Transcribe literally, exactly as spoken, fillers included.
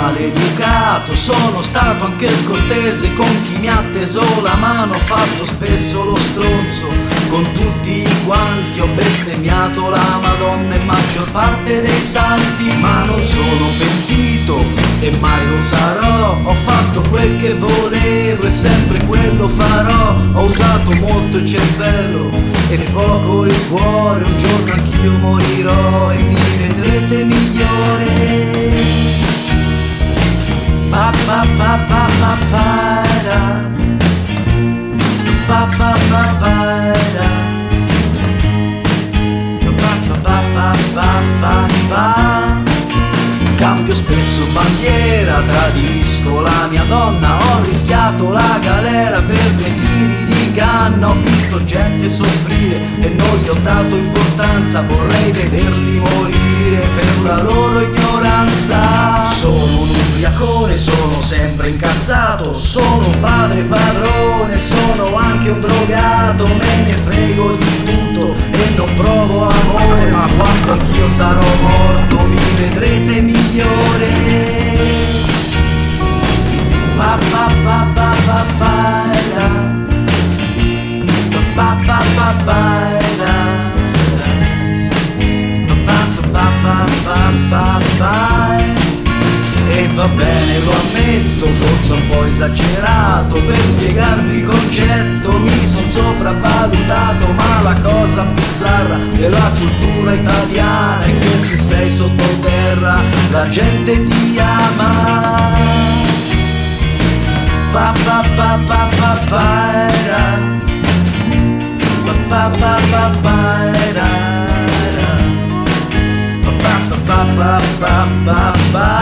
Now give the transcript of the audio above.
maleducato, sono stato anche scortese con chi mi ha teso la mano, ho fatto spesso lo stronzo con tutti quanti, ho bestemmiato la Madonna e maggior parte dei santi, ma non sono pentito e mai lo sarò, ho fatto quel che volevo e sempre quello farò, ho usato molto il cervello e poco il cuore, un giorno anch'io morirò e mi vedrete migliore. Pa pa pa pa pa para, pa pa pa para, pa pa pa pa pa pa pa. Cambio spesso bandiera, tradisco la mia donna, ho rischiato la galera per due tiri di canna, ho visto gente soffrire e non gli ho dato importanza, vorrei vederli morire per la loro ignoranza. Sono un ubriacone, sono sempre incazzato, sono un padre padrone, sono anche un drogato, me ne frego di tutto e non provo amore, ma quando anch'io sarò morto mi vedrete migliore. Pa pa pa pa pa para, pa pa pa para, pa pa pa pa pa pa. E va bene, lo ammetto, forse un po' esagerato, per spiegarmi il concetto mi son sopravvalutato, ma la cosa bizzarra della cultura italiana è che se sei sottoterra la gente ti ama. Pa pa pa pa pa para, pa pa pa pa para, pa pa pa pa pa pa pa.